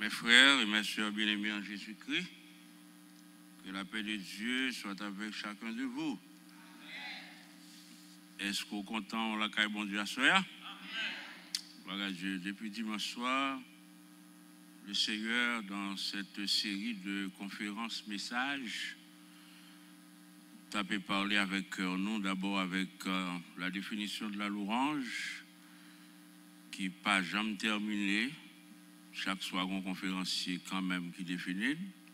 Mes frères et mes sœurs bien-aimés en Jésus-Christ, que la paix de Dieu soit avec chacun de vous. Est-ce qu'on est content la caille bon Dieu à soi? Gloire à Dieu. Depuis dimanche soir, le Seigneur, dans cette série de conférences messages, t'a parlé avec nous, d'abord avec la définition de la louange, qui n'est pas jamais terminée. Chaque soir, un conférencier quand même qui définit.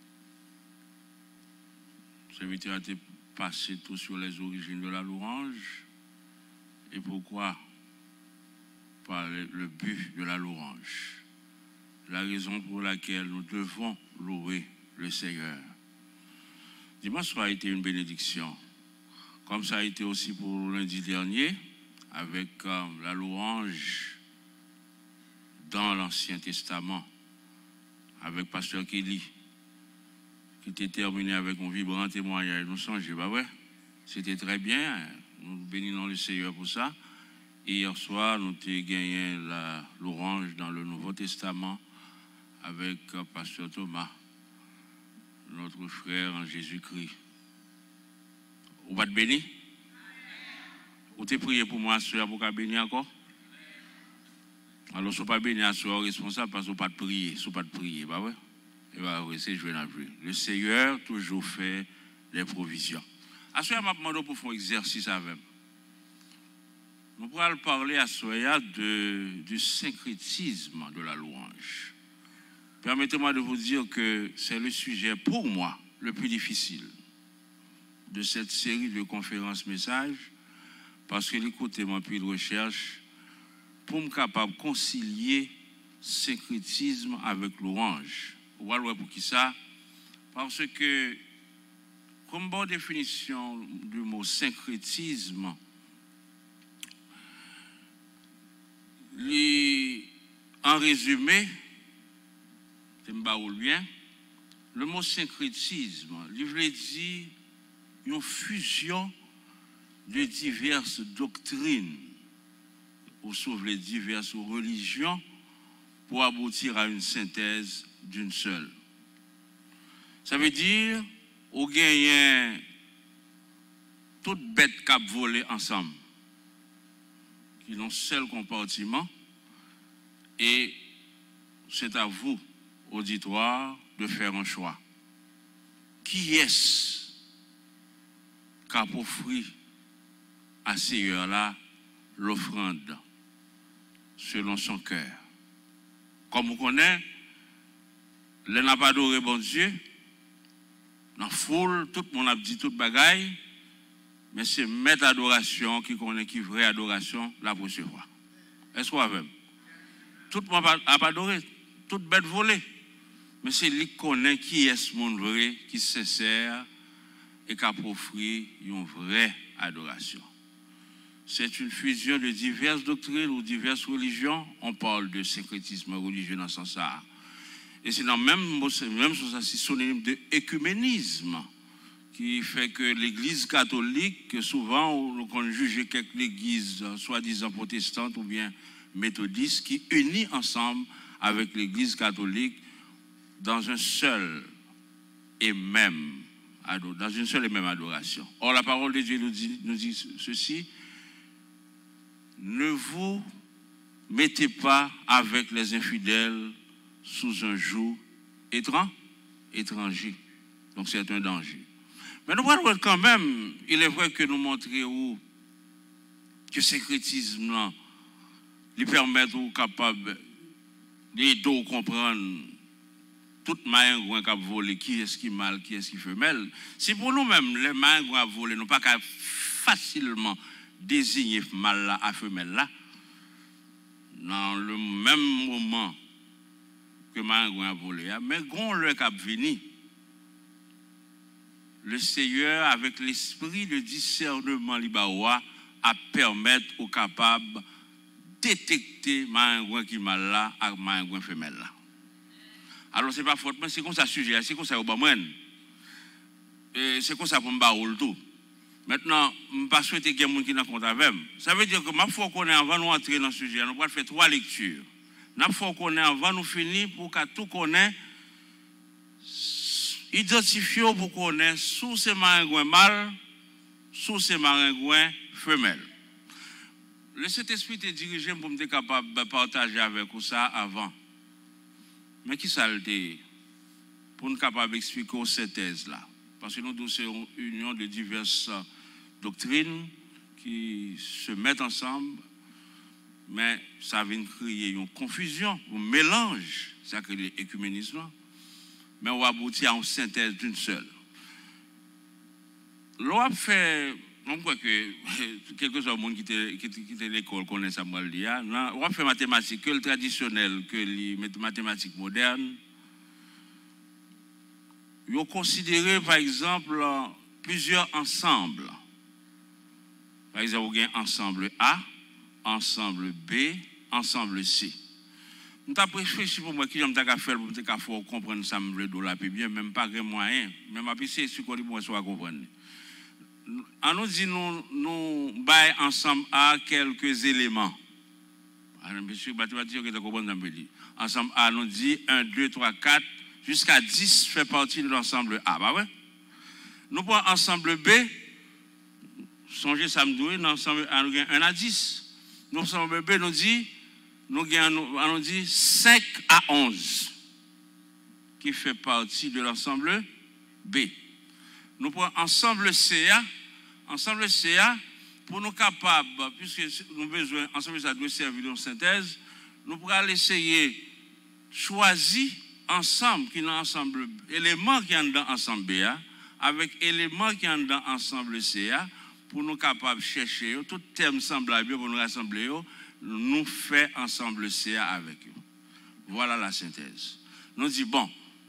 Serviteur a été passé tout sur les origines de la louange et pourquoi par le but de la louange. La raison pour laquelle nous devons louer le Seigneur. Dimanche soir a été une bénédiction, comme ça a été aussi pour lundi dernier, avec la louange dans l'Ancien Testament, avec Pasteur Kelly, qui était terminé avec un vibrant témoignage. Nous songeons, bah ouais, c'était très bien. Nous bénissons le Seigneur pour ça. Et hier soir, nous avons gagné la louange dans le Nouveau Testament avec Pasteur Thomas, notre frère en Jésus-Christ. Vous pas de béni? Vous avez prié pour moi, soeur, pour qu'on bénisse encore? Alors, si vous pas béni à soi responsable parce que vous pas de prier, si vous pas de prier, bah ouais. Et bah ouais, c'est joué dans le Seigneur toujours fait les provisions. À soi, m'a demandé pour faire un exercice avec. Nous pourrons parler à soi du syncrétisme de la louange. Permettez-moi de vous dire que c'est le sujet pour moi le plus difficile de cette série de conférences messages parce que l'écoutez mon puis de recherche pour me capable de concilier syncrétisme avec louange. Vous voyez pour qui ça? Parce que, comme bonne définition du mot syncrétisme, en résumé, le mot syncrétisme, il veut dire une fusion de diverses doctrines ou sauve les diverses religions pour aboutir à une synthèse d'une seule. Ça veut dire au gagnant toute bête cap volé ensemble, qui ont un seul compartiment, et c'est à vous, auditoire, de faire un choix. Qui est-ce qui a offert à ces Seigneur-là l'offrande selon son cœur? Comme vous connaissez, les n'a pas adoré bon Dieu, dans la foule, tout le monde a dit toute bagaille, mais c'est maître adoration qui connaît qui vraie adoration la pour recevoir. Est-ce qu'on a même? Tout le monde n'a pas adoré, toute bête volée. Mais c'est lui qui connaît qui est ce monde vrai, qui est sincère et qui a offert une vraie adoration. C'est une fusion de diverses doctrines ou diverses religions. On parle de syncrétisme religieux dans ce sens-là. Et c'est dans le même sens, c'est synonyme de écuménisme qui fait que l'Église catholique, que souvent on juge quelques églises soi-disant protestantes ou bien méthodistes, qui unit ensemble avec l'Église catholique dans un seul et même adoration. Or, la parole de Dieu nous dit ceci: ne vous mettez pas avec les infidèles sous un joug étranger. Donc, c'est un danger. Mais nous voyons quand même, il est vrai que nous montrons que le syncrétisme lui permet de capable de comprendre toute main qui a volé, qui est-ce qui mal, qui est-ce qui femelle. Si pour nous-mêmes, les mains qui ont volé, nous pas facilement désigner mal là à femelle là, dans le même moment que main a volé, mais quand le cap venu, le Seigneur, avec l'esprit de discernement libaoua, a permettre aux capables de détecter main qui mal là à main femelle là. Alors, ce n'est pas faute, mais c'est comme ça, sujet, c'est comme ça, c'est comme ça pour me barrer tout. Maintenant, je ne pas souhaiter qu'il y ait des gens qui n'ont pas compte avec. Ça veut dire que ma foi qu'on est avant de entrer dans ce sujet, nous allons faire 3 lectures. Nous faut connaître avant nous finir pour qu'à tout connaître, identifier pour connaître sous ces maringouins mâles, sous ces maringouins femelles. Le Saint-Esprit est dirigé pour me être capable de partager avec vous ça avant. Mais qui ça le pour nous capable d'expliquer cette thèse là? Parce que nous tous sommes une union de diverses doctrines qui se mettent ensemble, mais ça vient créer une confusion, un mélange, c'est ça que l'écuménisme, mais on va aboutir à une synthèse d'une seule. L'on fait, on croit que quelques gens qui étaient l'école connaissent ça, on va faire mathématiques, que le traditionnel, que les mathématiques modernes. Ils ont considéré, par exemple, plusieurs ensembles. Par exemple, il y a ensemble A, ensemble B, ensemble C. Nous avons réfléchi pour moi qui j'aime faire pour comprendre ça, bien, même pas de moyen, même à c'est ce qu'on dit pour moi comprendre. On nous dit nous baillons ensemble A quelques éléments. Monsieur mathématique, vous comprenez. Ensemble A nous dit 1, 2, 3, 4. Jusqu'à 10 fait partie de l'ensemble A. Bah ouais. Nous prenons ensemble B. Songez samedi, dans l'ensemble A, nous avons 1 à 10. Nous ensemble B nous dit, nous avons 5 à 11 qui fait partie de l'ensemble B. Nous prenons ensemble CA. Ensemble CA, pour nous capables, puisque nous avons besoin, ensemble ça doit servir de synthèse, nous pourrons essayer choisir ensemble qui est dans ensemble éléments qui sont dans ensemble BA avec éléments qui sont dans ensemble CA pour nous capables de chercher tout terme semblable pour nous rassembler nous fait ensemble CA avec eux. Voilà la synthèse. Nous dit bon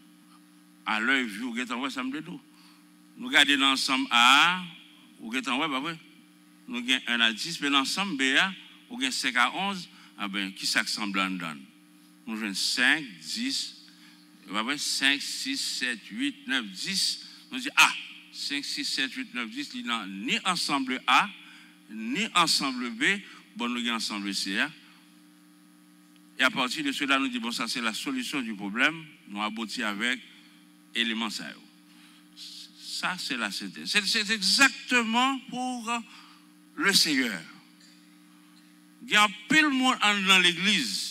à l'œil vu vous êtes ensemble de nous regardons dans ensemble A vous êtes en vrai nous avons 1 à 10 mais l'ensemble BA vous avez 5 à 11 ah ben qui s'assemble en dedans nous avons 5 10 5, 6, 7, 8, 9, 10. Nous disons, 5, 6, 7, 8, 9, 10, il n'y a ni ensemble A, ni ensemble B, bon, nous avons ensemble C. Et à partir de cela, nous disons, bon, ça c'est la solution du problème. Nous aboutissons avec éléments ça. Ça, c'est la synthèse. C'est exactement pour le Seigneur. Il y a pile de monde dans l'église.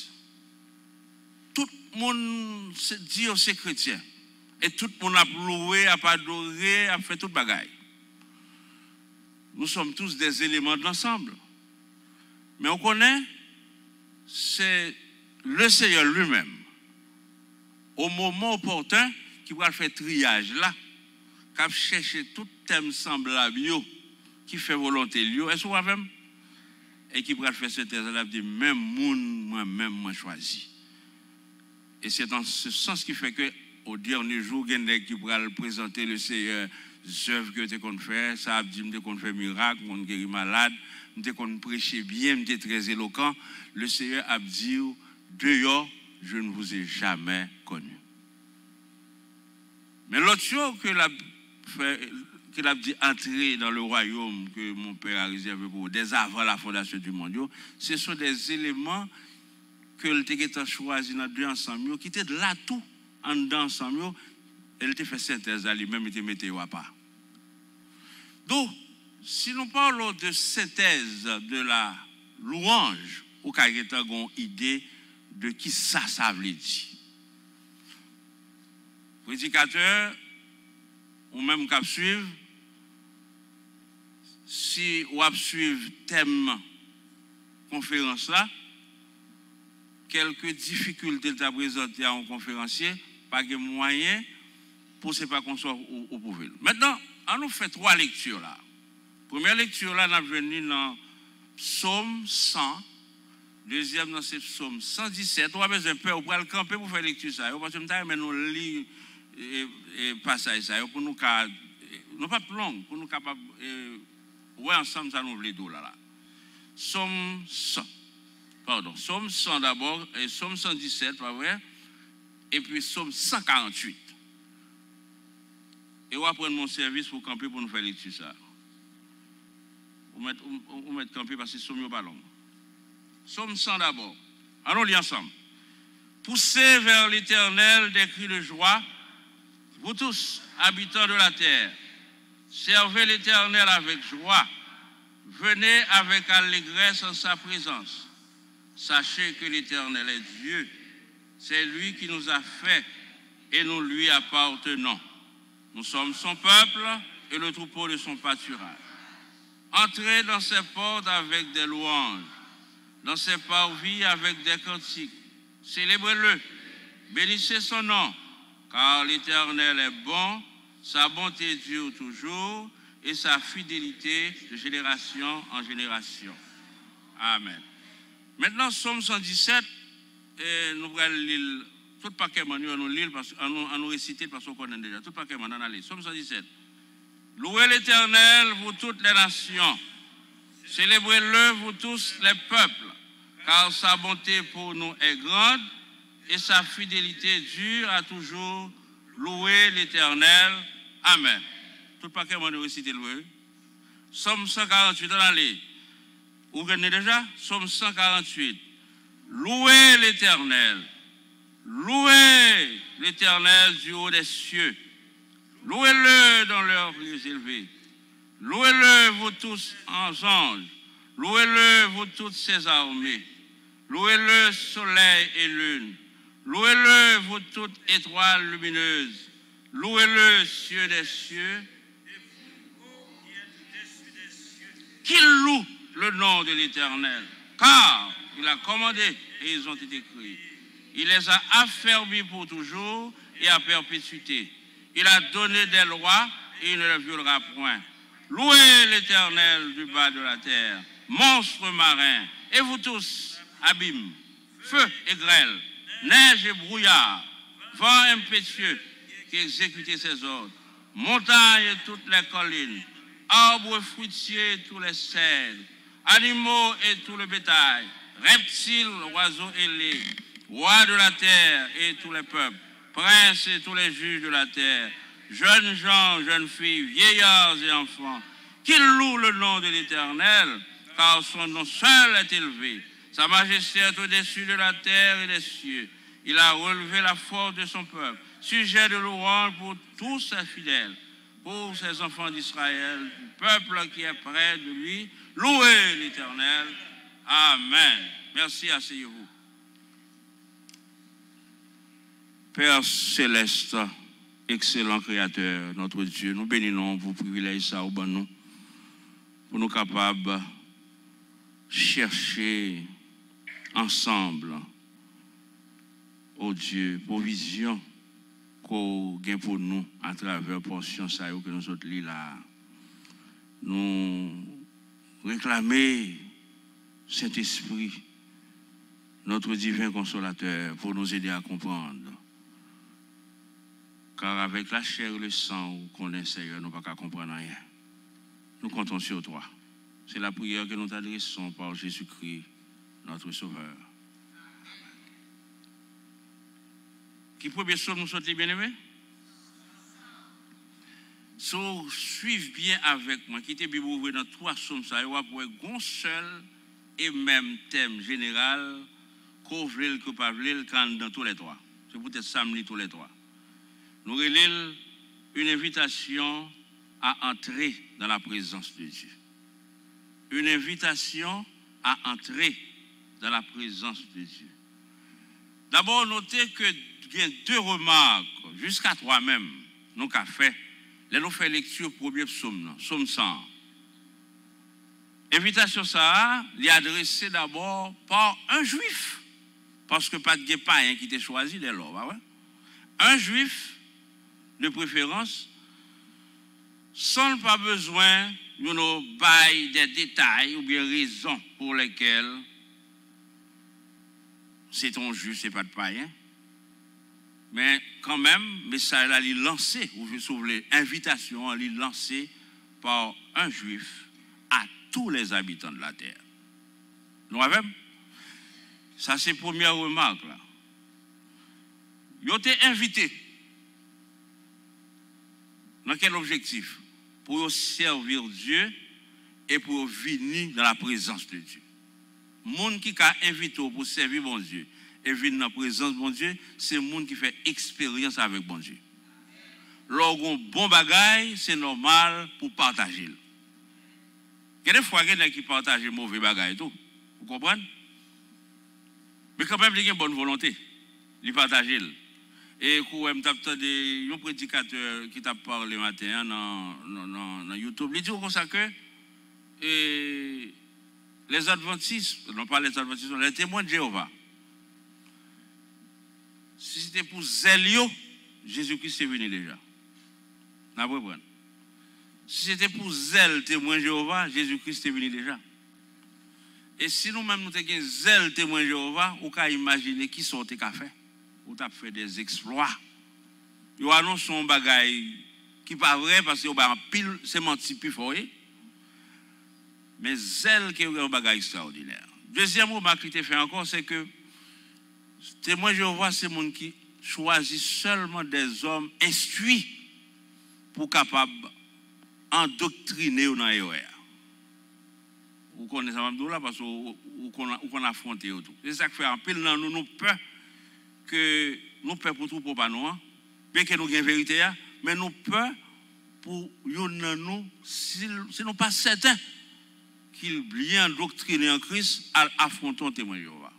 Tout le monde dit que c'est chrétien. Et tout le monde a loué, a adoré, a fait tout le bagaille. Nous sommes tous des éléments de l'ensemble. Mais on connaît, c'est le Seigneur lui-même, au moment opportun, qui va faire triage là, qui va chercher tout thème semblable, qui fait volonté, est-ce que vous avez même? Et qui va faire ce thème-là, dit même moi-même, moi choisi. Et c'est dans ce sens qui fait que au dernier jour, il y a des gens qui pourraient présenter le Seigneur, les œuvres que tu as fait, ça a dit que tu as fait miracle, tu as guéri malade, tu as prêché bien, tu es très éloquent. Le Seigneur a dit, dehors, je ne vous ai jamais connu. Mais l'autre chose qu'il a dit entrer dans le royaume que mon Père a réservé pour vous, dès avant la fondation du monde, ce sont des éléments que le a choisi dans deux ensemble, qui étaient là tout en dedans ensemble, elle te fait synthèse à lui-même, il te mettait à part. Donc, si nous parlons de synthèse de la louange, ou qu'il y a une idée de qui ça veut dire. Prédicateur, ou même cap suivre, si on suivre thème conférence là, quelques difficultés à présenter à un conférencier, pas de moyen pour ce pas qu'on soit au pouvoir. Maintenant, on nous fait 3 lectures là. Première lecture là, on a venu dans Psaume 100. Deuxième dans ce Psaume 117. On a besoin de peur pour le camper pour faire lecture ça. Parce que nous lisons et passage ça pour nous non pas plus long pour nous capable ouais ensemble ça nous les deux là. Psaume 100. Pardon, Psaume 100 d'abord, et Psaume 117, pas vrai? Et puis Psaume 148. Et on va prendre mon service pour camper pour nous faire lecture ça. On met camper parce que Psaume n'est pas long. Psaume 100 d'abord. Allons lire ensemble. Poussez vers l'Éternel des cris de joie, vous tous, habitants de la terre. Servez l'Éternel avec joie. Venez avec allégresse en sa présence. Sachez que l'Éternel est Dieu. C'est lui qui nous a fait et nous lui appartenons. Nous sommes son peuple et le troupeau de son pâturage. Entrez dans ses portes avec des louanges, dans ses parvis avec des cantiques. Célébrez-le, bénissez son nom, car l'Éternel est bon, sa bonté dure toujours et sa fidélité de génération en génération. Amen. Maintenant, Somme 117, et nous allons lire tout le paquet, nous lire parce nous réciter parce qu'on connaît déjà. Tout le paquet, on allait. Somme 117. Louez l'Éternel, vous toutes les nations. Célébrez-le, vous tous les peuples, car sa bonté pour nous est grande et sa fidélité dure à toujours. Louez l'Éternel. Amen. Tout le paquet, on réciter louer. Somme 148, on allait. Vous connaissez déjà? Somme 148. Louez l'Éternel. Louez l'Éternel du haut des cieux. Louez-le dans leurs lieux élevés. Louez-le, vous tous en anges. Louez-le, vous toutes ses armées. Louez-le, soleil et lune. Louez-le, vous toutes étoiles lumineuses. Louez-le, cieux des cieux. Qu'il loue le nom de l'Éternel, car il a commandé et ils ont été créés. Il les a affermis pour toujours et à perpétuité. Il a donné des lois et il ne les violera point. Louez l'Éternel du bas de la terre, monstres marins, et vous tous, abîmes, feu et grêle, neige et brouillard, vent impétueux qui exécutez ses ordres, montagnes et toutes les collines, arbres fruitiers, tous les cèdres, animaux et tout le bétail, reptiles, oiseaux ailés, rois de la terre et tous les peuples, princes et tous les juges de la terre, jeunes gens, jeunes filles, vieillards et enfants, qu'ils louent le nom de l'Éternel, car son nom seul est élevé. Sa majesté est au-dessus de la terre et des cieux. Il a relevé la force de son peuple, sujet de louange pour tous ses fidèles, pour ses enfants d'Israël, du peuple qui est près de lui. Louez l'Éternel. Amen. Merci, asseyez-vous. Père céleste, excellent Créateur, notre Dieu, nous bénissons pour privilège ça au bon nous, pour nous capables de chercher ensemble, oh Dieu, provision qu'on gagne pour nous à travers la portion ça que nous autres lis là. Nous réclamer Saint-Esprit, notre divin consolateur, pour nous aider à comprendre. Car avec la chair et le sang qu'on est Seigneur, nous ne pouvons pas comprendre rien. Nous comptons sur toi. C'est la prière que nous t'adressons par Jésus-Christ, notre Sauveur. Qui premier psaume nous sommes bien-aimés? Suivez bien avec moi. Quittez Bible ouvrir dans 3 psaumes, ça va pour un seul et même thème général, qu'on veut que pas veut dans tous les 3. C'est peut-être samedi tous les 3. Nous relèvons une invitation à entrer dans la présence de Dieu. Une invitation à entrer dans la présence de Dieu. D'abord, notez qu'il y a 2 remarques, jusqu'à 3 même, nous avons fait. Là, nous faisons lecture au premier psaume, psaume 100. Invitation ça, est adressée d'abord par un juif, parce que pas de païen qui t'a choisi dès lors. Ouais? Un juif, de préférence, sans pas besoin de nous bailler des détails ou bien raisons pour lesquelles c'est ton juif, c'est pas de païen. Mais quand même, message là, il est lancé, ou je souviens, invitation, il est lancé par un juif à tous les habitants de la terre. Nous avons? Ça, c'est la première remarque là. Ils ont été invités. Dans quel objectif? Pour servir Dieu et pour venir dans la présence de Dieu. Monde qui a invité pour servir mon Dieu et vient dans la présence de bon Dieu, c'est le monde qui fait expérience avec bon Dieu. Lorsqu'on bon bagaille, c'est normal pour partager. Il y a des fois qui partagent mauvais bagaille tout. Vous comprenez? Mais quand même, il y a une bonne volonté. Il partage. Et quand même, il y a un prédicateur qui t'a parlé matin dans YouTube. Il dit comme ça que les adventistes, non pas les adventistes, les témoins de Jéhovah, si c'était pour Zélio, Jésus-Christ est venu déjà. Si c'était pour zèle témoin Jéhovah, Jésus-Christ est venu déjà. Et si nous-mêmes nous avons zèle témoin Jéhovah, on peut imaginer qui sont tes cafés. Ou tu as fait des exploits. Ils annoncent un bagage qui n'est pas vrai parce que pile c'est menti plus fort. Mais zèle qui est un bagage extraordinaire. Deuxième remarque qui te fait encore, c'est que témoin Jéhovah, c'est le monde qui choisit seulement des hommes instruits pour capables endoctriner dans les erreurs. Vous connaissez ça là parce qu'on affronte tout. C'est ça qui fait en pile dans nous peur que nous peur pour tout pour pas nous, bien que nous avons une vérité, mais nous peur pour nous si nous pas certains qu'il bien endoctriné en Christ à affronter un témoin de Jéhovah.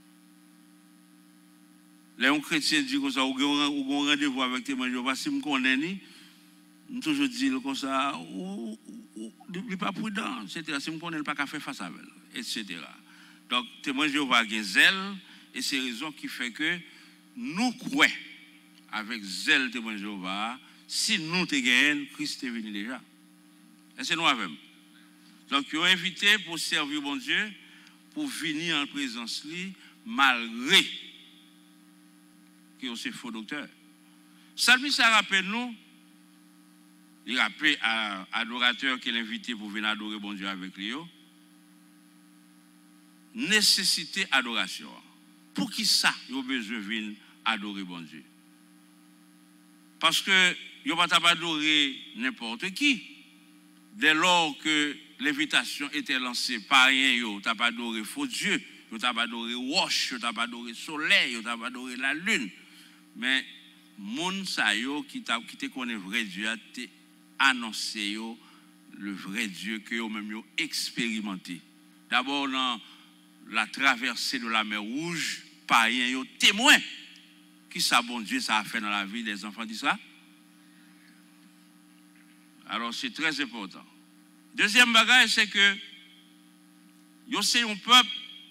Les chrétiens disent comme ça, ou un rendez-vous avec témoin de Jéhovah, si je me connais, je toujours dis comme ça, il n'est pas prudent, etc. Si je ne connais pas qu'à faire face à elle, etc. Donc, témoin de Jéhovah a un zèle, et c'est la raison qui fait que nous croyons avec zèle témoin de Jéhovah, si nous te gagnons, Christ est venu déjà. Et c'est nous avec. Donc, ils ont invité pour servir bon Dieu, pour venir en présence de lui, malgré qu'ils sont faux docteurs. Salmi, ça rappelle nous. Il rappelle à l'adorateur qu'il a invité pour venir adorer bon Dieu avec lui. Nécessité adoration. Pour qui ça, il a besoin de venir adorer bon Dieu? Parce que il ne va pas adorer n'importe qui. Dès lors que l'invitation était lancée par rien, il n'a pas adoré faux Dieu, il n'a pas adoré roche, il n'a pas adoré soleil, il n'a pas adoré la lune. Mais moun sa yo qui te connaît vrai Dieu a annoncé le vrai Dieu que yo même yo expérimenté. D'abord dans la traversée de la mer Rouge, païen yo témoin qui ça bon Dieu ça a fait dans la vie des enfants d'Israël. Alors c'est très important. Deuxième bagage c'est que yo c'est un peuple,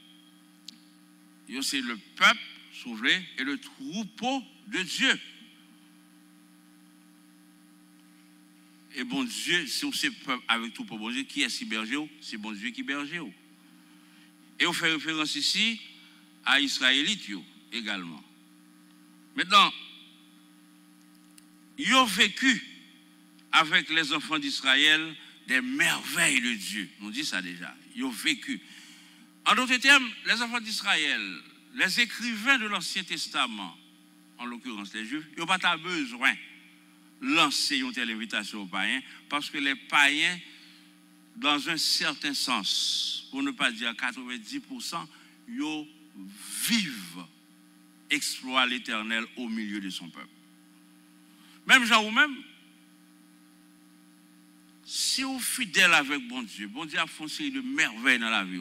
yo c'est le peuple sauvé et le troupeau de Dieu. Et bon Dieu, si on se peuple avec tout pour bon Dieu, qui est si berger? C'est bon Dieu qui berger. Et on fait référence ici à Israélites également. Maintenant, ils ont vécu avec les enfants d'Israël des merveilles de Dieu. On dit ça déjà. Ils ont vécu. En d'autres termes, les enfants d'Israël, les écrivains de l'Ancien Testament, en l'occurrence les Juifs, ils n'ont pas besoin lancer une telle invitation aux païens, parce que les païens, dans un certain sens, pour ne pas dire 90%, ils vivent exploit l'Éternel au milieu de son peuple. Même Jean ou même, si vous êtes fidèle avec bon Dieu a fait une série de merveilles dans la vie.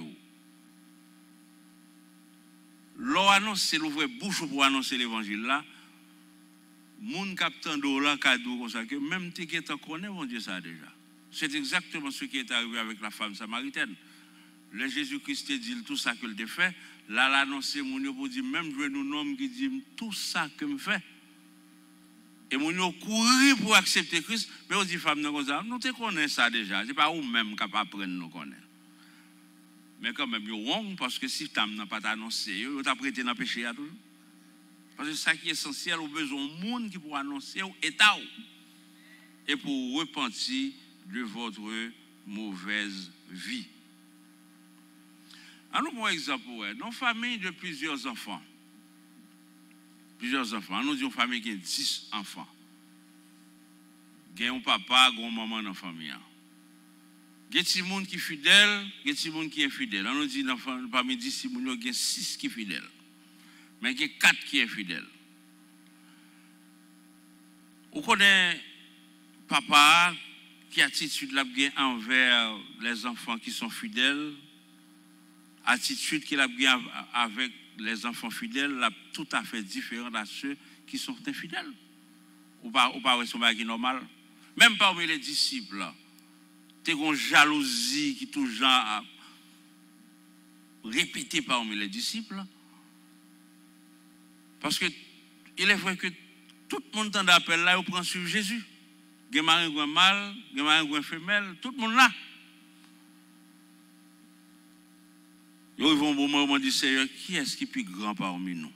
L'on annonce l'ouvre bouche pour annoncer l'évangile là. Moun captant dollar cadeau comme ça que même tu qui connais mon Dieu ça déjà. C'est exactement ce qui est arrivé avec la femme samaritaine. Le Jésus-Christ dit tout ça que le fait, là l'annoncer mon Dieu pour dire même je nous homme qui dit tout ça que me fait. Et mon Dieu courir pour accepter Christ, mais on dit femme comme ça, nous te connaissons ça déjà, c'est pas ou même capable prendre nous connaître. Mais quand même yo wrong parce que si tu n'as pas annoncé, yo t'a prêté dans péché à toujours. Parce que ça qui est essentiel, on a besoin de monde qui pour annoncer au état et pour repentir de votre mauvaise vie. Alors, pour exemple, dans une famille de plusieurs enfants, nous disons une famille qui a 10 enfants. Il y a un papa, une maman dans la famille. Il y a des gens qui sont fidèles, il y a des gens qui sont infidèles. Nous disons parmi 10, il y a 6 qui sont fidèles. mais il y a 4 qui est fidèle. Vous connaissez papa qui attitude la bien envers les enfants qui sont fidèles, attitude qu'il a bien avec les enfants fidèles, là, tout à fait différente à ceux qui sont infidèles. Ou pas c'est un normal. Même parmi les disciples, tu as une jalousie qui toujours répétée parmi les disciples. Parce que il est vrai que tout le monde t'en appelle là, il prend sur Jésus. Il y a un mâle, il y a un femelle, tout le monde là. Ils vont au moment où on dit, Seigneur, qui est-ce qui est plus grand parmi nous?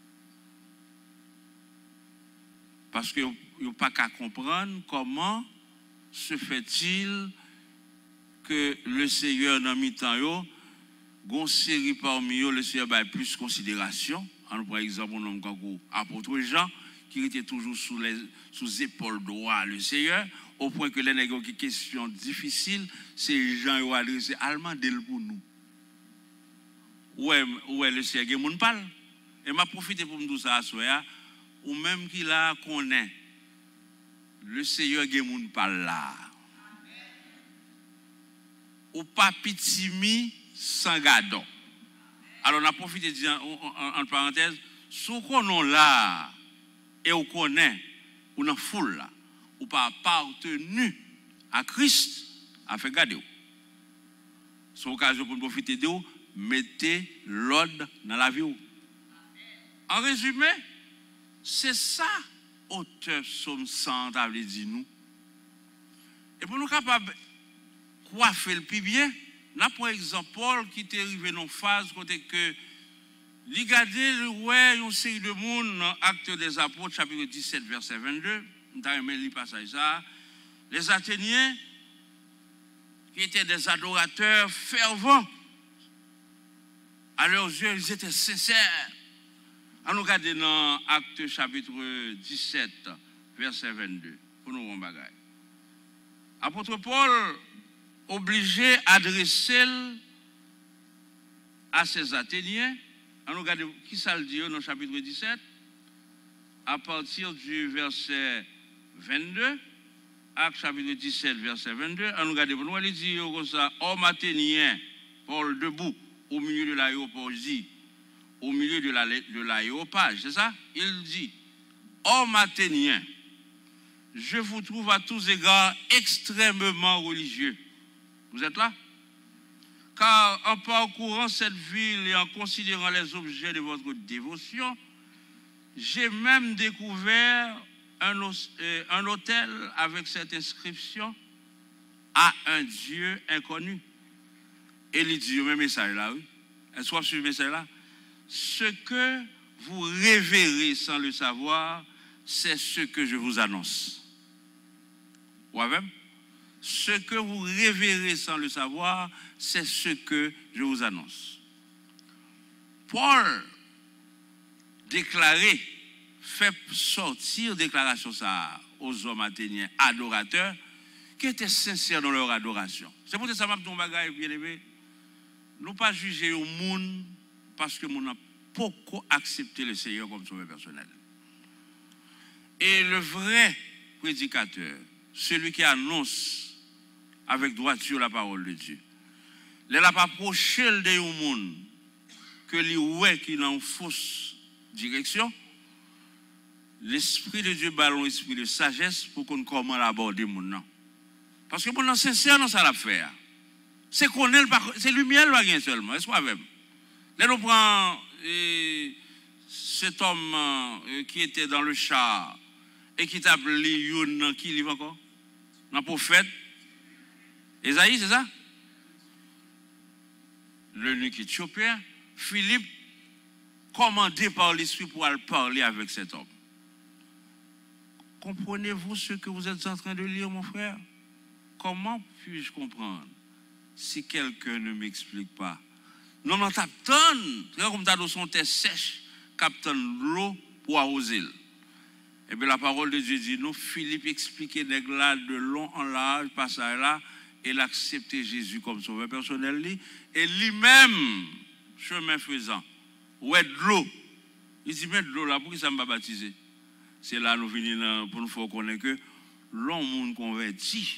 Parce qu'ils n'ont pas qu'à comprendre comment se fait-il que le Seigneur, dans mi-temps, il y a une série parmi eux, le Seigneur a plus de considération. Par exemple, un homme comme l'apôtre Jean, qui était toujours sous les épaules droites le Seigneur, au point que les nègres qui questions difficiles, ces gens ont adressé allemand pour nous. Ouais, le Seigneur qui parle. Et m'a profité pour me dire ça à soi, ou même qu'il a connaît le Seigneur qui parle là. Ou pas pitimi sans gadon. Alors on a profité de dire en parenthèse, sous qu'on là et on connaît ou dans foule là, ou pas appartenu à Christ, a fait garder. C'est l'occasion pour profiter de vous, mettez l'ordre dans la vie. En résumé, c'est ça auteur Somme 100 a dit nous. Et pour nous capables coiffer le plus bien, là par exemple Paul qui est arrivé dans une phase côté que il regardait ouais une série de monde dans Actes des Apôtres chapitre 17 verset 22, on t'a aimé le passage ça, les Athéniens qui étaient des adorateurs fervents. À leurs yeux, ils étaient sincères. On nous regarde dans Actes chapitre 17, verset 22. Pour nous, on bagaille. Apôtre Paul, obligé d'adresser à ces Athéniens, on nous regarde qui ça le dit dans le chapitre 17, à partir du verset 22, Actes chapitre 17, verset 22, on nous regarde pour nous, il dit comme ça, homme athénien, Paul debout, au milieu de l'aéroportie, au milieu de l'aéropage, c'est ça? Il dit, homme athénien, je vous trouve à tous égards extrêmement religieux. Vous êtes là? Car en parcourant cette ville et en considérant les objets de votre dévotion, j'ai même découvert un autel avec cette inscription à un Dieu inconnu. Et il dit, même message là, oui. Est-ce que vous suivez le message là? Ce que vous révérez sans le savoir, c'est ce que je vous annonce. Ouais, même? Ce que vous révérez sans le savoir, c'est ce que je vous annonce. Paul déclaré, fait sortir déclaration ça aux hommes athéniens adorateurs qui étaient sincères dans leur adoration. C'est pour ça que ça m'a dit un bagage bien aimé. Nous pas juger au monde parce que nous n'avons pas accepté le Seigneur comme sauveur personnel. Et le vrai prédicateur, celui qui annonce avec droiture la parole de Dieu, il n'a pas approché de monde que lui ouais qui dans une fausse direction. L'Esprit de Dieu ballon esprit de sagesse pour qu'on comment l'aborder mon nom. Parce que mon nom sincère dans ça l'affaire. C'est qu'on est c'est lumière là rien seulement, est-ce qu'on même. Là nous prend cet homme qui était dans le char et qui t'a appelé Youn qui livre encore dans prophète Esaïe, c'est ça? L'eunuque éthiopien, Philippe commandé par l'Esprit pour aller parler avec cet homme. Comprenez-vous ce que vous êtes en train de lire, mon frère? Comment puis-je comprendre si quelqu'un ne m'explique pas? Non, non, t'attends, comme t'as dans son test sèche, captain l'eau pour arroser. Et bien la parole de Dieu dit, nous, Philippe expliquait des glades de long en large, passage là, et il a accepté Jésus comme sauveur personnel, et lui-même, chemin faisant, ouais de l'eau, Il dit, mais de l'eau là, pour qui ça m'a baptisé? C'est là nous venons pour nous faire connaître que l'homme converti,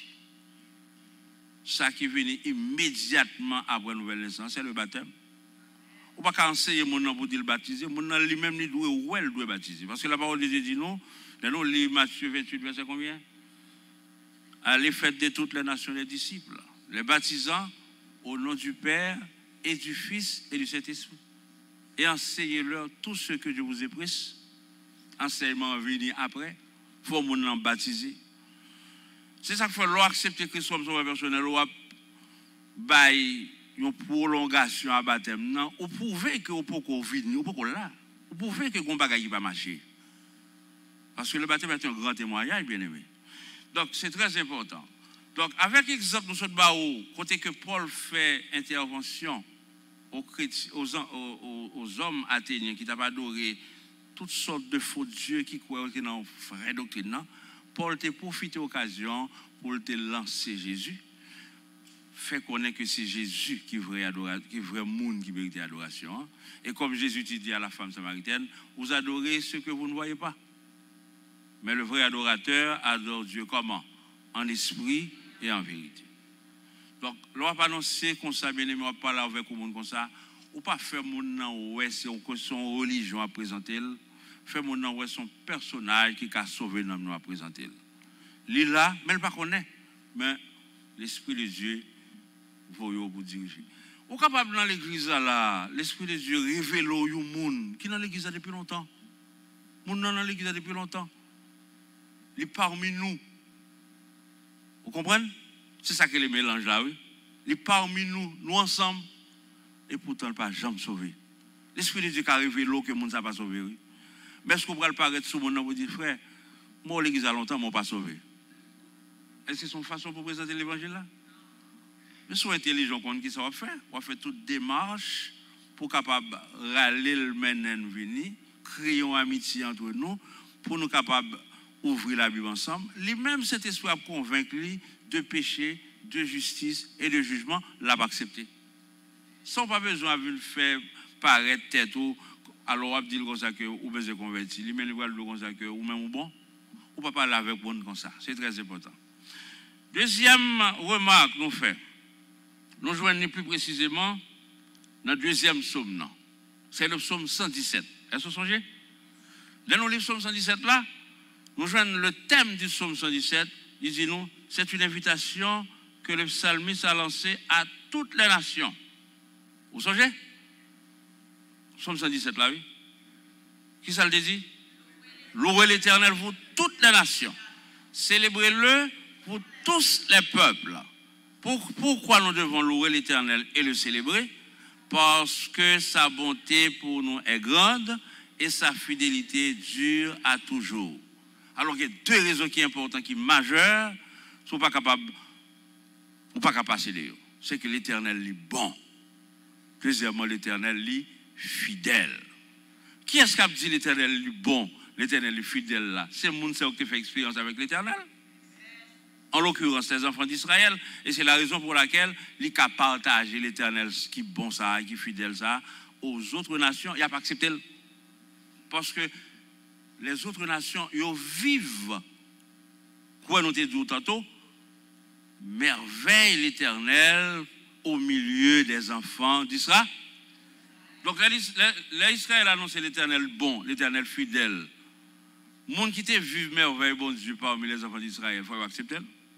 ça qui vient immédiatement après la nouvelle naissance, c'est le baptême. On ne peut pas enseigner mon nom pour dire le baptiser, mon nom lui-même il doit baptiser. Parce que la parole de Dieu dit non, nous lisons Matthieu 28, verset combien? Allez, faites de toutes les nations les disciples, les baptisant au nom du Père et du Fils et du Saint-Esprit. Et enseignez-leur tout ce que je vous ai pris. Enseignement venu après, il faut mon nom baptiser. C'est ça qu'il faut accepter Christ comme son personnel, ou bail une prolongation à baptême. Non, vous pouvez que vous pouvez venir, vous pouvez là. Vous pouvez que vous ne pas marcher. Parce que le baptême est un grand témoignage, bien aimé. Donc, c'est très important. Donc, avec l'exemple de ce Baou, côté que Paul fait intervention aux hommes athéniens qui n'ont pas adoré toutes sortes de faux dieux qui croient dans la vraie doctrine, Paul a profité de l'occasion pour te lancer Jésus, fait connaître que c'est Jésus qui est vrai adorateur, qui est vrai monde qui mérite l'adoration. Et comme Jésus dit à la femme samaritaine, vous adorez ce que vous ne voyez pas. Mais le vrai adorateur adore Dieu comment? En esprit et en vérité. Donc, l'on va pas annoncer comme ça, bien aimé, on va parler avec le monde comme ça. Ou pas faire mon nom, ouais, c'est son religion à présenter. Faire mon nom, ouais, son personnage qui a sauvé l'homme à présenter. Il là, mais il ne pas connaît. Mais l'Esprit de Dieu, vous vous diriger. Ou capable dans l'église là, l'Esprit de Dieu révèle au monde qui dans l'église depuis longtemps. Moun dans l'église depuis longtemps. Il est parmi nous. Vous comprenez? C'est ça que les mélange là, oui. Il est parmi nous, nous ensemble. Et pourtant, il n'a pas jamais sauvé. L'Esprit de Dieu qui a révélé l'eau que le monde n'a pas sauvé, oui. Mais est-ce qu'on pourrait paraître sur mon nom pour dire, frère, moi, l'église a longtemps, moi, pas sauvé. Est-ce que c'est une façon pour présenter l'évangile là? Mais soyez intelligents qu'on qui ça va faire. On va faire toute démarche pour capable râler le menen venir, créer une amitié entre nous, pour nous capables ouvrir la Bible ensemble. Lui-même, cet esprit a convaincu de péché, de justice et de jugement, l'a pas accepté. Sans pas besoin de faire paraître tête ou alors on va dire comme ça que ou besoin de convertir. Lui-même, il va le comme ça que ou même ou bon, ou pas parler avec bon comme ça. C'est très important. Deuxième remarque nous fait. Nous joignons plus précisément dans le deuxième psaume. C'est le psaume 117. Est-ce que vous songez? Dans le livre psaume 117 là, nous joignons le thème du psaume 117. Il dit nous, c'est une invitation que le psalmiste a lancée à toutes les nations. Vous songez? Psaume 117 là, oui. Qui ça le dit? Louez l'Éternel pour toutes les nations. Célébrez-le pour tous les peuples. Pourquoi nous devons louer l'Éternel et le célébrer? Parce que sa bonté pour nous est grande et sa fidélité dure à toujours. Alors qu'il y a deux raisons qui sont importantes, qui sont majeures, ne sont pas capables de passer de eux. C'est que l'Éternel est bon. Deuxièmement, l'Éternel est fidèle. Qui est-ce qui a dit l'Éternel est bon, l'Éternel est fidèle là? C'est le monde qui fait expérience avec l'Éternel. En l'occurrence, les enfants d'Israël, et c'est la raison pour laquelle il a partagé l'Éternel, qui est bon ça, qui est fidèle ça, aux autres nations, il n'a pas accepté. Parce que les autres nations, ils vivent, quoi nous te dit tantôt, merveille l'Éternel au milieu des enfants d'Israël. Donc, l'Israël annonce l'Éternel bon, l'Éternel fidèle. Monde qui te vive merveille, bon Dieu, parmi les enfants d'Israël, il faut accepter.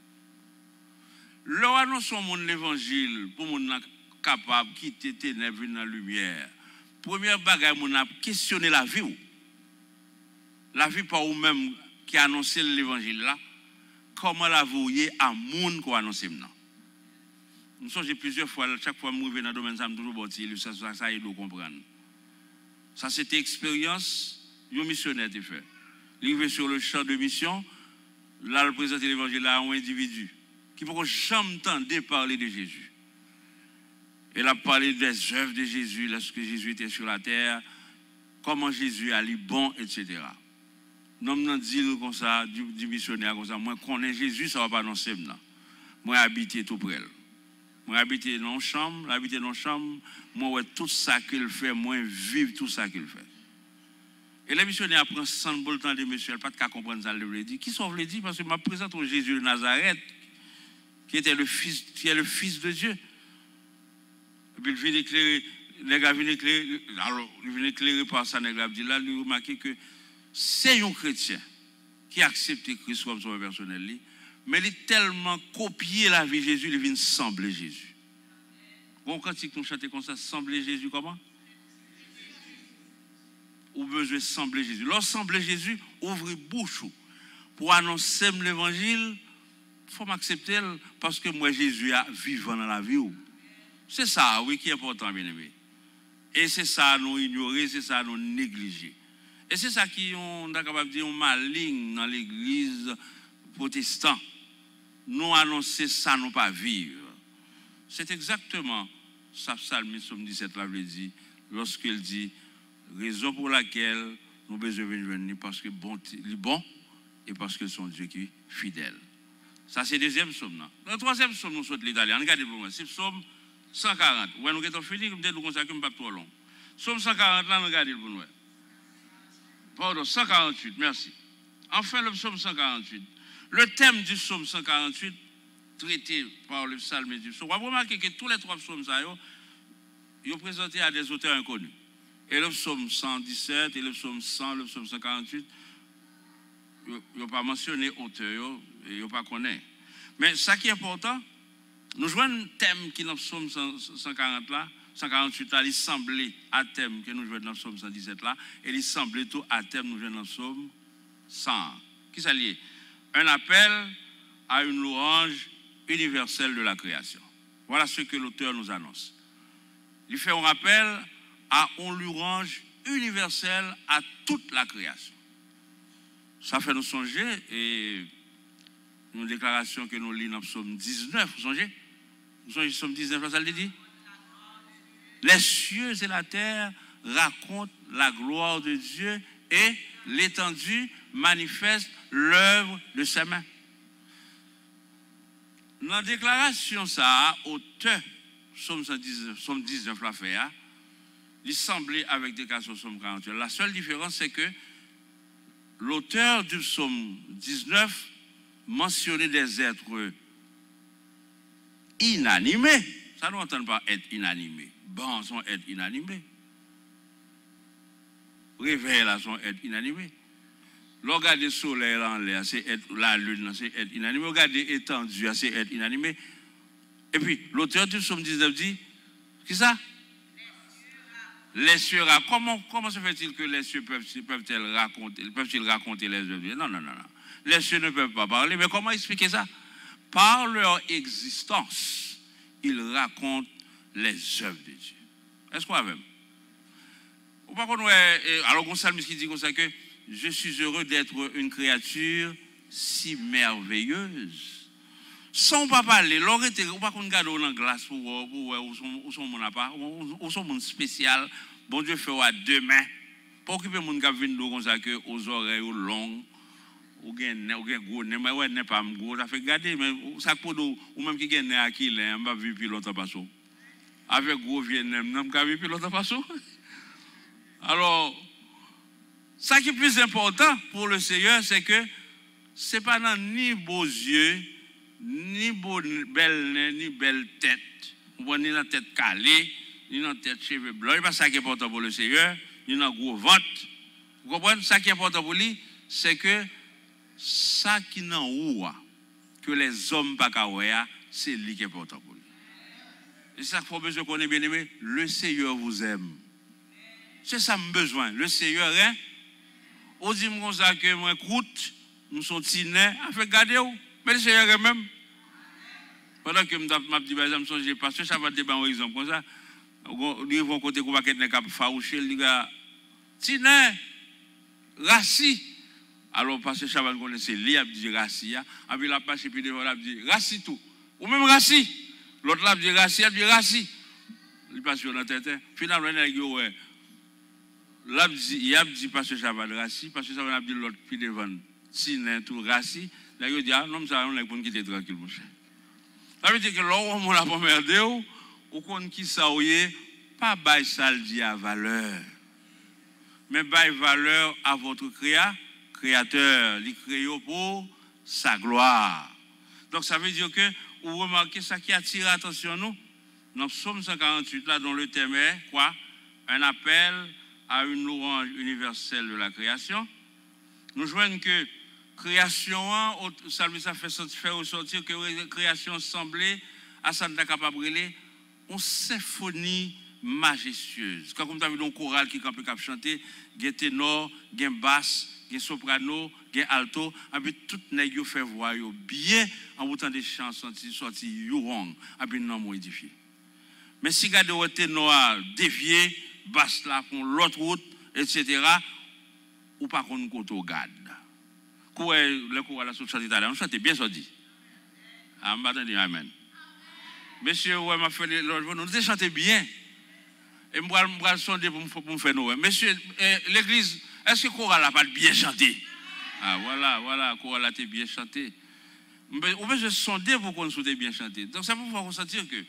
Leur annonce au monde l'évangile pour monde capable de quitter les ténèbres dans la lumière. Première bagaille, on a questionné la vie. La vie par vous-même qui a annoncé l'évangile là. Comment la voyez à monde qui a annoncé maintenant? Nous sommes plusieurs fois, chaque fois que je reviens dans le domaine, ça me toujours bâti, ça aide à comprendre. Ça, c'était expérience, un missionnaire qui fait. Il est sur le champ de mission, là, il présente l'évangile à un individu qui ne peut jamais entendre parler de Jésus. Il a parlé des œuvres de Jésus lorsque Jésus était sur la terre, comment Jésus allait bon, etc. Nous n'avons dit comme ça, du missionnaire comme ça, moi, je connais Jésus, ça ne va pas annoncer maintenant. Moi, habiter tout près. Moi, habiter dans une chambre, moi, ouais, tout ça qu'il fait, moi, vivre tout ça qu'il fait. Et les missionnaires apprennent sans le temps de monsieur, pas de cas comprendre ça, le dit. Qui sauve le dit? Parce que je présente au Jésus de Nazareth, qui est le fils de Dieu. Et puis il vient éclairer, les gars viennent éclairer, alors il vient éclairer par ça, les gars dit là, il remarque que c'est un chrétien qui a accepté Christ comme son personnel, mais il a tellement copié la vie de Jésus, il vient sembler Jésus. Bon, quand nous chantons comme ça, sembler Jésus comment? Ou besoin de sembler Jésus. Lorsque sembler Jésus, ouvre bouche pour annoncer l'évangile, il faut m'accepter parce que moi, Jésus est vivant dans la vie. C'est ça, oui, qui est important, bien aimé. Et c'est ça nous ignorer, c'est ça nous négliger. Et c'est ça qui on est capable de dire, on maligne dans l'église protestante. Nous annoncer ça, nous pas vivre. C'est exactement ça, Psalmiste 17 là, veut dire, lorsqu'il dit, raison pour laquelle nous besoin de venir, parce que bon, il est bon, et parce que son Dieu qui est fidèle. Ça, c'est le deuxième psaume. Le troisième psaume, nous sommes l'italien. Regardez pour moi. C'est le psaume 140. Ouais, nous avons fini, nous avons consacré, nous ne pas trop long. Psaume 140, là, regardez pour nous. Pardon, 148, merci. Enfin, le psaume 148. Le thème du psaume 148, traité par le psalmiste du psaume. On va remarquer que tous les trois psaumes, ils sont présentés à des auteurs inconnus. Et le psaume 117, et le psaume 100, le psaume 148, ils n'ont pas mentionné auteur, et ils n'ont pas connu. Mais ce qui est important, nous jouons un thème qui est dans le psaume 140 là, 148 là, il semblait à thème que nous jouons dans le psaume 117 là, et il semblait tout à thème nous jouons dans le psaume 100. Qui ça lié? Un appel à une louange universelle de la création. Voilà ce que l'auteur nous annonce. Il fait un rappel à une louange universelle à toute la création. Ça fait nous songer, et une déclaration que nous lisons dans le psaume 19, vous songez? Vous songez le psaume 19, ça le dit? Les cieux et la terre racontent la gloire de Dieu et l'étendue manifeste l'œuvre de ses mains. Dans la déclaration, ça, auteur, psaume 19 l'a fait, il semblait avec déclaration psaume 48. La seule différence, c'est que l'auteur du psaume 19 mentionnait des êtres inanimés. Ça ne entend pas être inanimé. Bon, sont être inanimés. Réveil là, sont être inanimés. Regarder le soleil en l'air, c'est être la lune, c'est être inanimé. Regarder étendu, c'est être inanimé. Et puis, l'auteur du psaume 19 dit, qui ça? Les cieux racontent. Comment se fait-il que les cieux peuvent-ils raconter les œuvres de Dieu? Non. Les cieux ne peuvent pas parler. Mais comment expliquer ça? Par leur existence, ils racontent les œuvres de Dieu. Est-ce qu'on a même? Alors, Gonçalves qui dit comme ça que je suis heureux d'être une créature si merveilleuse. Sans pas parler, l'aurait ou pas qu'on garde dans la glace ou son monde à part, ou son monde spécial, bon Dieu fait à deux mains, pour occuper mon gars vindo comme ça que aux oreilles longues, ou gain gros, mais ouais n'est pas gros, ça fait garder, mais ça pour ou même qui gagne à qui là, on va vivre pilote à passo. Avec gros vieux n'aime pas vivre pilote à passo. Alors, ça qui est plus important pour le Seigneur, c'est que c'est pas dans ni beaux yeux, ni belle nez, ni belle tête, ni dans tête calée, ni dans tête cheveux blancs. C'est pas ça qui est important pour le Seigneur, ni dans gros ventre. Vous comprenez? Ça qui est important pour lui, c'est que ça qui est en haut, que les hommes pas qu'à c'est lui qui est important pour lui. Et ça qu'il faut besoin qu'on ait bien aimé, le Seigneur vous aime. C'est ça mon besoin. Le Seigneur, hein? On dit que moi croûte, nous sommes tinés, à faire garder où? Mais le Seigneur même. Pendant que je dis, par exemple, je parce que ça va débattre un exemple comme ça. Ils vont côté qu'on va être farouché, les gars. Tinés, rassis. Alors, parce que Chaban connaissait, lui a dit rassis, et puis la passe, et puis devant, il a dit rassis tout. Ou même rassis. L'autre l'a dit rassis, il a dit rassis. Il passe sur la tête. Finalement, il a dit, ouais. Il a dit parce que Chaban rassis, parce que Chaban a dit l'autre, puis devant, tinés, tout rassis. Là, il dit, ah non, ça, on est pour quitter tranquille, mon cher. Ça veut dire que l'homme, on a pas merdé, ou qu'on qui ça, pas bail ça, dit à valeur. mais bail valeur à votre créateur, il crée pour sa gloire. Donc ça veut dire que vous remarquez ça qui attire l'attention nous. Dans Psaume 148 là dont le thème est quoi? Un appel à une louange universelle de la création. Nous joignons que création, le psalmiste a fait ressortir que la création semblait à ça de capable une symphonie majestueuse. Quand vous avez un choral qui peut chanter, il y a ténor, il y a basse, il y a soprano, il y a alto, et puis tout le monde fait voix bien en vous des chansons sorties yourong, et puis non modifié. Mais si vous avez un ténor dévié, basse là pour l'autre route, etc., ou pas qu'on nous garde. Le choral a chanté tout à l'heure, on chante bien sorti. Amen. Monsieur, ouais, m'a fait nous chanté bien. Et moi, je vais sonder pour me faire nous. Monsieur, l'église, est-ce que le choral n'a pas bien chanté? Ah, voilà, le choral a été bien chanté. On peut se sonder pour qu'on soit bien chanté. Donc, ça peut vous ressentir que.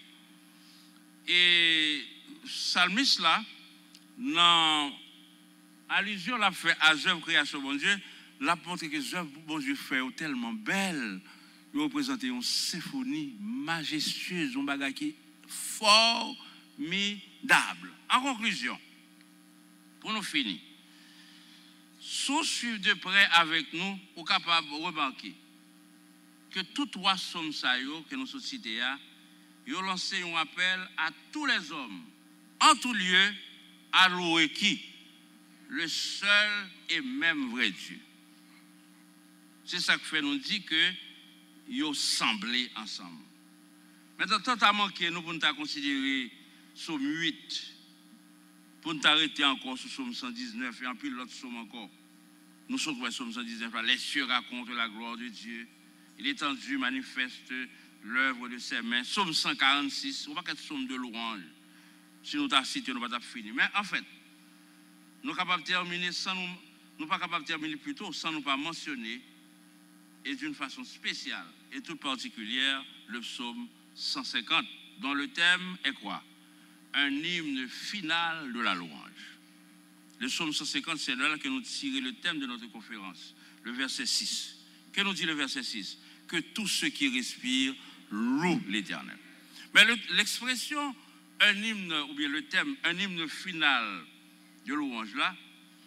Et psalmiste là, dans allusion l'a fait à l'œuvre création bon Dieu, l'a montré que l'œuvre bon Dieu fait tellement belle. Il représente une symphonie majestueuse, un bagage qui est formidable. En conclusion, pour nous finir, suivre de près avec nous, pour capable de remarquer que tous trois sommes que nous sommes cités, ils ont lancé un appel à tous les hommes, en tout lieu, à louer qui? Le seul et même vrai Dieu. C'est ça que fait nous dire que ils ont semblé ensemble. Maintenant, tant à manquer, nous pouvons considérer Psaume 8, pour nous arrêter encore sur Psaume 119 et en plus l'autre Psaume encore. Nous sommes sur Psaume 119, les cieux racontent la gloire de Dieu. Il est tendu, manifeste l'œuvre de ses mains. Psaume 146, on va pas Psaume de louange. Si nous t'avons cité, nous ne pouvons pas finir. Mais en fait, nous ne sommes pas capables de terminer plutôt sans nous pas mentionner, et d'une façon spéciale et toute particulière, le psaume 150, dont le thème est quoi? Un hymne final de la louange. Le psaume 150, c'est là que nous tirons le thème de notre conférence, le verset 6. Que nous dit le verset 6? Que tous ceux qui respirent louent l'Éternel. Mais l'expression un hymne, ou bien le thème, un hymne final de louange là,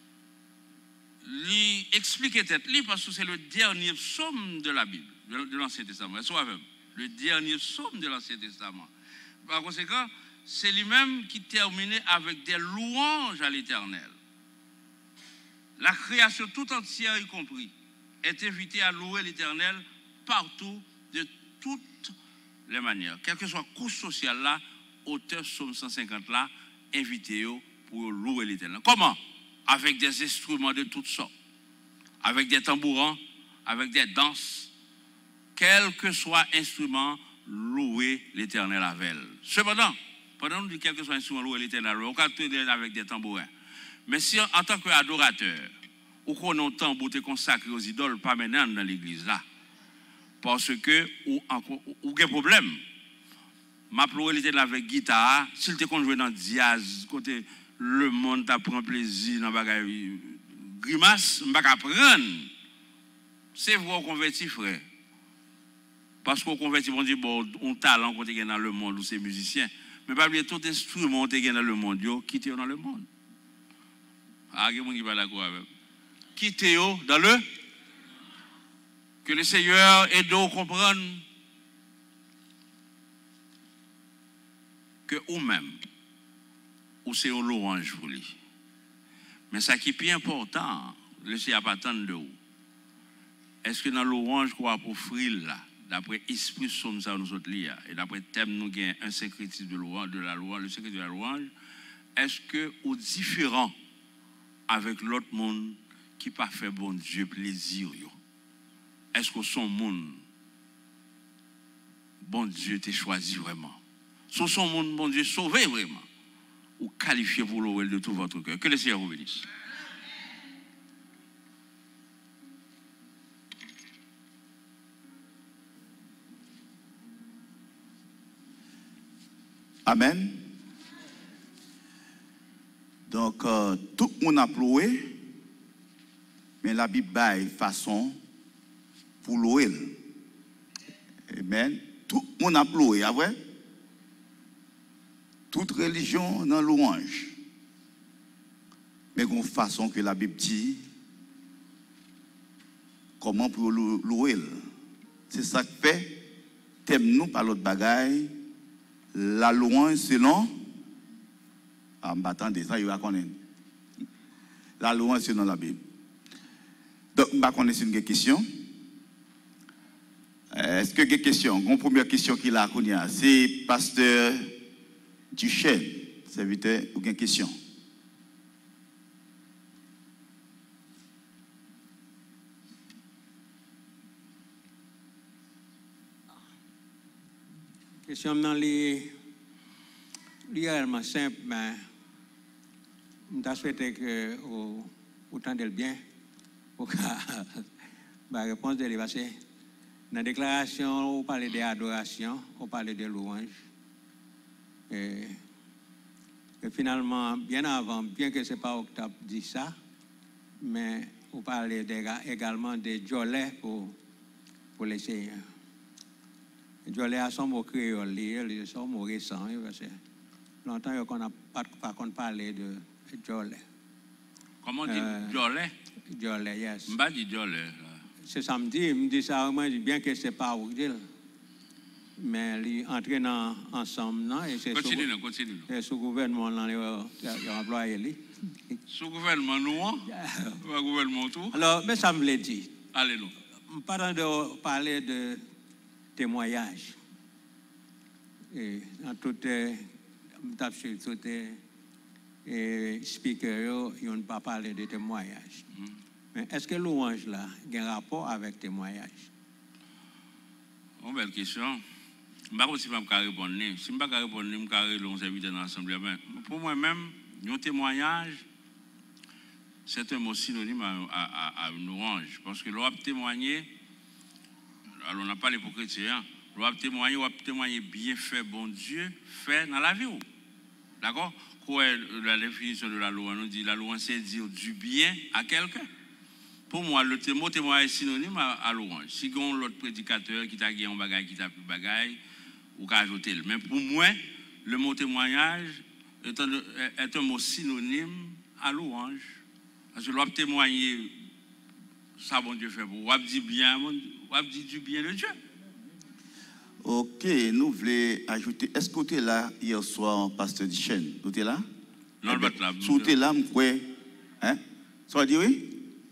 lui expliquer tête parce que c'est le dernier psaume de la Bible, de l'Ancien Testament. Le dernier psaume de l'Ancien Testament. Par conséquent, c'est lui-même qui terminait avec des louanges à l'Éternel. La création tout entière y compris est invitée à louer l'Éternel partout, de toutes les manières. Quelle que soit la couche sociale là, auteur psaume 150 là, invité pour louer l'Éternel. Comment? Avec des instruments de toutes sortes, avec des tambourins, avec des danses, quel que soit instrument, louer l'Éternel avec elle. Cependant, pendant que nous disons quel que soit instrument, louer l'Éternel, on peut tenir avec des tambourins. Mais si en tant qu'adorateur, ou qu'on a un tambour consacré aux idoles, pas maintenant dans l'église là, parce que ou a un problème. Ma louer l'Éternel avec guitare, s'il te conjoint dans diaz, côté le monde prend plaisir dans bagaille grimace, on va apprendre. C'est vous convertir frère. Parce qu'on convertit on dit bon on talent qu'on est dans le monde ou c'est musicien, mais pas oublier tout instrument qu'on est dans le monde yo quitter dans le monde. Ah, quelqu'un qui va d'accord avec. Quitter dans le que le Seigneur aide à comprendre que ou même ou c'est un louange pour lui. Mais ça qui est plus important, le Seigneur pas attendre de vous. Est-ce que dans louange qu'on va offrir là, d'après esprit somme ça nous autres lire et d'après thème nous gain un syncrétisme de louange de la louange, le secret de la louange, est-ce que ou différent avec l'autre monde qui pas fait bon Dieu plaisir yo? Est-ce que son monde bon Dieu t'a choisi vraiment? Sur son monde bon Dieu sauvé vraiment? Ou qualifié pour l'ouel de tout votre cœur. Que le Seigneur vous bénisse. Amen. Donc, tout le monde a loué, mais la Bible a une façon pour louer. Amen. Tout le monde a loué, après. Toute religion dans louange. Mais il y a une façon que la Bible dit comment pour louer. C'est ça que fait, thème-nous par l'autre bagaille, la louange selon. Ah, m'attendez, ça, il va connaître. La louange selon la Bible. Donc, je vais connaître une question. Est-ce que des questions? Une première question qu'il a, c'est pasteur Duchesne, serviteur, ou une question? Question dans les réellement simple, mais je souhaite que vous tendez bien pour la réponse de l'évasion. Dans la déclaration, on parle d'adoration, on parle de louange. Et finalement, bien avant, bien que ce n'est pas Octave dit ça, mais on parle également de jolet pour les seigneurs. Jolet a son mot créole, son mot récent, parce que longtemps qu'on n'a pas parlé de jolet. Comment on dit jolet? Jolet, yes. Je ne pas dit jolet. C'est samedi, me dit ça, moi, bien que ce n'est pas Octave. Mais ils entrent ensemble, non? Continue. Et sous gouvernement, ils ont employé. Sous gouvernement, nous, ou gouvernement tout? Alors, mais ça me l'a dit. Allez-nous. Pas de parler de témoignage. Et dans tout speaker, ils n'ont pas parlé de témoignage. Mais est-ce que louange là a un rapport avec témoignage? Une belle question. Je ne sais pas si je peux répondre. Si je ne peux pas répondre, je peux répondre dans l'Assemblée. Pour moi-même, un témoignage, c'est un mot synonyme à une louange. Parce que l'on témoigner, alors on n'a pas les chrétiens, l'on témoigner bien fait, bon Dieu, fait dans la vie. D'accord? Quoi est la définition de la louange? On dit la louange, c'est dire du bien à quelqu'un. Pour moi, le mot témoignage est synonyme à louange. Si on a l'autre prédicateur qui t'a gagné un bagage, qui t'a plus bagage, ou qu'à ajouter. Mais pour moi, le mot témoignage est un mot synonyme à louange. Parce que l'on témoigner, ça bon Dieu fait pour vous. On dit bien, on dit du bien de Dieu. Ok, nous voulons ajouter. Est-ce que tu es là hier soir, pasteur Duchesne? Tu es là? Non, le battre là. Si tu es là, je crois. Hein? Ça veut dire oui?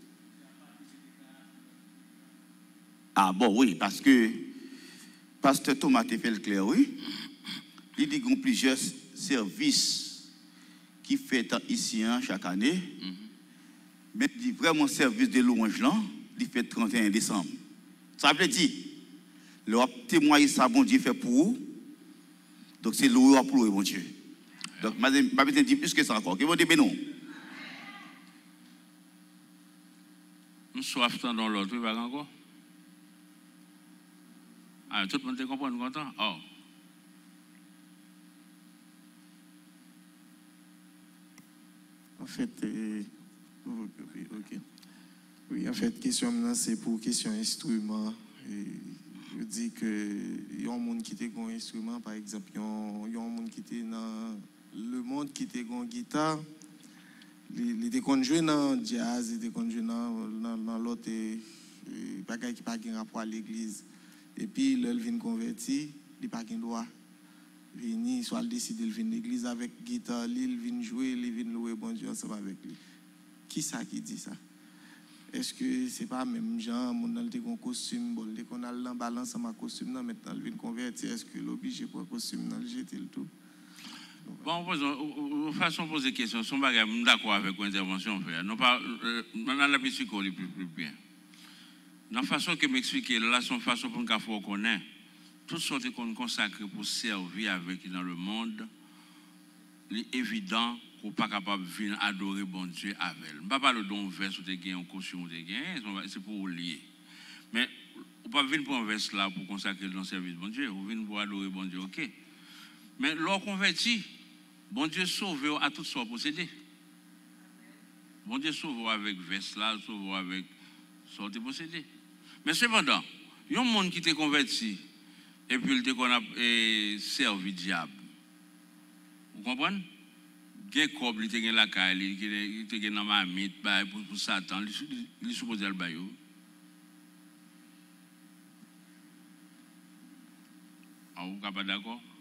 Ah bon, oui, parce que pasteur Thomas te fait le clair, oui. Il dit qu'il y a plusieurs services qui fait ici chaque année. Mais il dit vraiment service de louange là, il fait 31 décembre. Ça veut dire, le témoigner ça, bon Dieu fait pour vous. Donc c'est louange pour vous, bon Dieu. Donc, je vais te dire plus que ça encore. Qu'est-ce que vous dites, non? Nous sommes dans l'autre, tu vas encore? Ah, tout le monde te comprend, nous content? Oh. En fait, ok. Oui, en fait, question maintenant, c'est pour question instrument. Je dis que il y a un monde qui était un instrument, par exemple, il y a un monde qui était dans le monde qui était une guitare. Il était joué dans jazz, il était joué dans l'autre bagaille qui n'a pas de rapport à l'église. Et puis, il vient converti, il n'a pas de droit. Il soit décidé de venir à l'église avec guitare, il vient jouer, il vient louer bon Dieu ensemble avec lui. Qui ça qui dit ça? Est-ce que c'est pas même genre, mon a un costume, bon, dès qu'on a l'embalance à ma costume, maintenant il vient convertir, est-ce que l'obligé pour un costume, dans le jeter le tout? Bon, de façon de poser des questions, je suis d'accord avec l'intervention, frère. Non pas, dans la psychologie plus bien. Dans la façon que m'expliquer, là, son façon pour nous faut connaître. Toutes sortes qu'on consacre pour servir avec dans le monde, il est évident qu'on n'est pas capable de venir adorer bon Dieu avec elle. Je ne parle pas de don verse ou de gain, en caution ou de gain, c'est pour lier. Mais on ne peut pas venir pour un verse là pour consacrer dans le service de bon Dieu, on vient pour adorer bon Dieu, ok. Mais l'on converti, bon Dieu sauve à toutes sortes possédés. Bon Dieu sauve avec veste là, sauve avec sortie possédée. Mais cependant, il y a un monde qui t'est converti et puis il te qu'on a servi diable. Vous comprenez? Il y a un corps qui est la caille, qui est dans ma mythe pour Satan, il est supposé le baillot. Vous n'êtes pas d'accord?